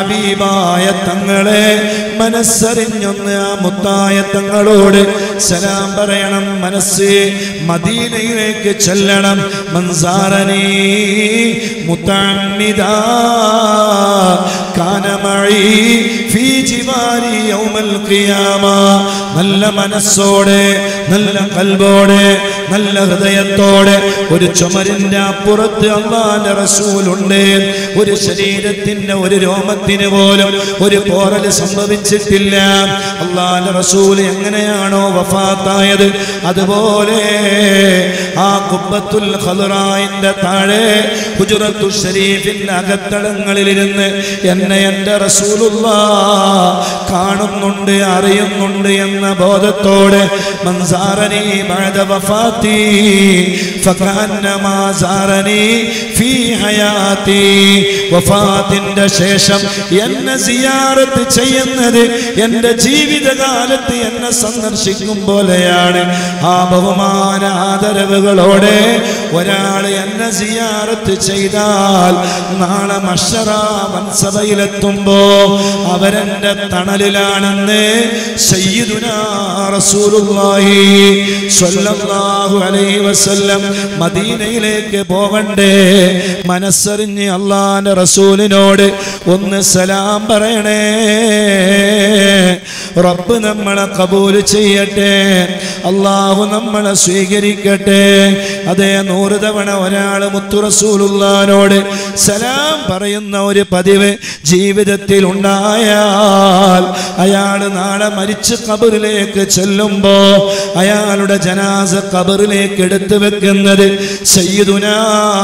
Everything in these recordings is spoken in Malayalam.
ഹബീബായ തങ്ങളെ മനസ്സറിഞ്ഞൊന്ന് ആ മുത്തായ തങ്ങളോട് സലാം പറയണം. മനസ്സ് മദീനയിലേക്ക് ചെല്ലണം. മൻസാറനി മുതഅമ്മിദാ കാന മഈ ഫീ ജിവാരി യൗമൽ ഖിയാമ. നല്ല മനസ്സോടെ, നല്ല ഖൽബോടെ, നല്ല ഹൃദയത്തോടെ ഒരു ചുമരിന്റെ അപ്പുറത്ത് അല്ലാഹുവിന്റെ റസൂലുണ്ട്. ഒരു ശരീരത്തിന്റെ ഒരു രോമത്തിന് പോലും ഒരു പോറൽ സംഭവിച്ചിട്ടില്ല. അല്ലാഹുവിന്റെ റസൂൽ എങ്ങനെയാണോ വഫാത്തായത് അതുപോലെ ആ ഖുബ്ബത്തുൽ ഖദറായിന്റെ താഴെ ഹുജറത്തു ശരീഫിന്റെ അകത്തളങ്ങളിലിരുന്ന് എന്നെ എൻ്റെ റസൂലുള്ളാഹ് കാണുന്നുണ്ട്, അറിയുന്നുണ്ട് എന്ന ബോധത്തോടെ മൻസാറനി ബഅദ വഫാത്തി ഫകഅന്നമാ സാറനി ഫീ ഹയാതി. വഫാത്തിന്റെ ശേഷം എന്നെ സിയാറത്ത് ചെയ്യുന്നത് എൻ്റെ ജീവിതകാലത്ത് എന്നെ സന്ദർശിക്കും പോലെയാണ്. ആ ബഹുമാന ആദരവുകളോടെ ഒരാൾ എന്നെ സിയാറത്ത് ചെയ്താൽ നാളെ മഹ്ശറ വൻസഭയിലെത്തുമ്പോ അവരെന്റെ തണലിലാണെന്ന് സയ്യിദുനാ റസൂലുള്ളാഹി സ്വല്ലല്ലാഹു അലൈഹി വസല്ലം. മദീനയിലേക്ക് പോകണ്ടേ? മനസ്സറിഞ്ഞ് അല്ലാഹുവിന്റെ റസൂലിനോട് ഒന്ന് സലാം പറയണേ. റബ്ബ് നമ്മളെ കബൂൽ ചെയ്യട്ടെ, അല്ലാഹു നമ്മളെ സ്വീകരിക്കട്ടെ. അതേ 100 തവണ ഒരാൾ മുത്തു റസൂലുള്ളാഹിനോട് സലാം പറയുന്ന ഒരു പതിവ് ജീവിതത്തിൽ ഉണ്ടായാൽ അയാൾ നാളെ മരിച്ച് ഖബറിലേക്ക് ചെല്ലുമ്പോ അയാളുടെ ജനാസ ഖബറിലേക്ക് എടുത്തു വെക്കുന്നത് സയ്യിദുനാ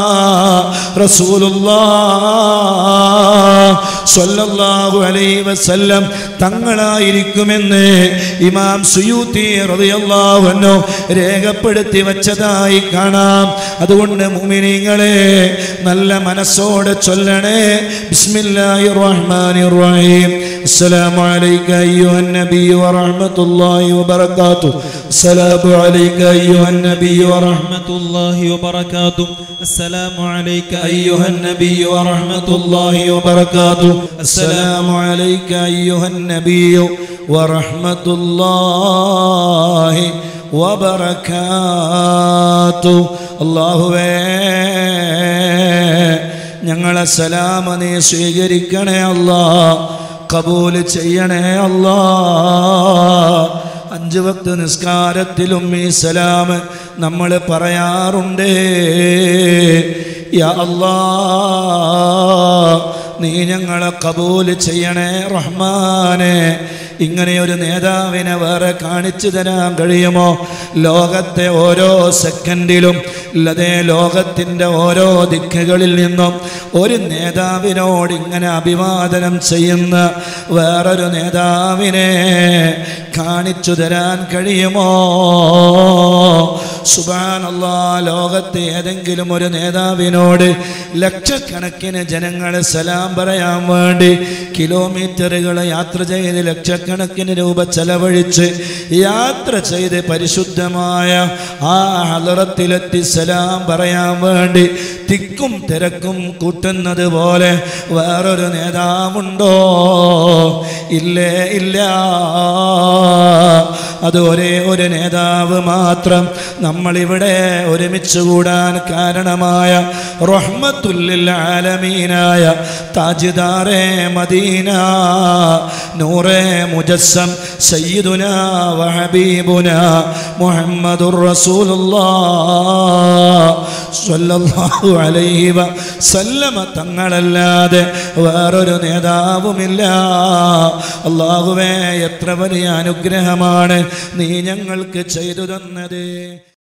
റസൂലുള്ളാഹ് സ്വല്ലല്ലാഹു അലൈഹി വസല്ലം തങ്ങളായിരിക്കുമെന്ന് ഇമാം സുയൂത്തി റളിയല്ലാഹു അൻഹു രേഖപ്പെടുത്തി വച്ചതായി കാണാം. അതുകൊണ്ട് മുഅ്മിനീങ്ങളെ നല്ല മനസ്സോടെ ചൊല്ലണേ. ബിസ്മില്ലാഹിർ റഹ്മാനിർ റഹീം. അസ്സലാമു അലൈക അയ്യുഹൻ നബി വറഹ്മത്തുള്ളാഹി വബറകാതുഹു. അസ്സലാമു അലൈക അയ്യുഹൻ നബി വറഹ്മത്തുള്ളാഹി വബറകാതുഹു. അസ്സലാമു അലൈക അയ്യുഹൻ നബി വറഹ്മത്തുള്ളാഹി വബറകാതുഹു. അസ്സലാമു അലൈക അയ്യുഹൻ നബി വറഹ്മത്തുള്ളാഹി വബറകാതുഹു. അല്ലാഹുവേ, ഞങ്ങളെ സലാം നീ സ്വീകരിക്കണേ അല്ലാഹ്, കബൂൽ ചെയ്യണേ അല്ലാഹ്. 5 വക്ത് നിസ്കാരത്തിലും ഈ സലാം നമ്മൾ പറയാറുണ്ട്. യാ അല്ലാഹ്, നീ ഞങ്ങളെ കബൂൽ ചെയ്യണേ റഹ്മാനെ. ഇങ്ങനെയൊരു നേതാവിനെ വേറെ കാണിച്ചു തരാൻ കഴിയുമോ? ലോകത്തെ ഓരോ സെക്കൻഡിലും അല്ലാതെ ലോകത്തിൻ്റെ ഓരോ ദിക്കുകളിൽ നിന്നും ഒരു നേതാവിനോട് ഇങ്ങനെ അഭിവാദനം ചെയ്യുന്ന വേറൊരു നേതാവിനെ കാണിച്ചു തരാൻ കഴിയുമോ? സുബ്ഹാനല്ലാഹ്, ലോകത്തെ ഏതെങ്കിലും ഒരു നേതാവിനോട് ലക്ഷക്കണക്കിന് ജനങ്ങൾ സലാം പറയാൻ വേണ്ടി കിലോമീറ്ററുകൾ യാത്ര ചെയ്ത് ലക്ഷക്കണക്കിന് രൂപ ചെലവഴിച്ച് യാത്ര ചെയ്ത് പരിശുദ്ധമായ ആ ഹളറത്തിലെത്തി സലാം പറയാൻ വേണ്ടി തിക്കും തിരക്കും കൂട്ടുന്നത് പോലെ വേറൊരു നേതാവുണ്ടോ? ഇല്ലേ, ഇല്ല. അത് ഒരേ ഒരു നേതാവ് മാത്രം. നമ്മളിവിടെ ഒരുമിച്ച് കൂടാൻ കാരണമായ റഹ്മത്തുൽ ലിൽ ആലമീനായ താജ്ദാറെ മദീന നൂറെ മുജസ്സം സയ്യിദുനാ വ ഹബീബുനാ മുഹമ്മദുർ റസൂലുള്ളാഹ് സ്വല്ലല്ലാഹു അലൈഹി വസല്ലമ തങ്ങളല്ലാതെ വേറൊരു നേതാവുമില്ല. അല്ലാഹുവേ, എത്ര വലിയ അനുഗ്രഹമാണ് നീ ഞങ്ങൾക്ക് ചെയ്തു തന്നത്.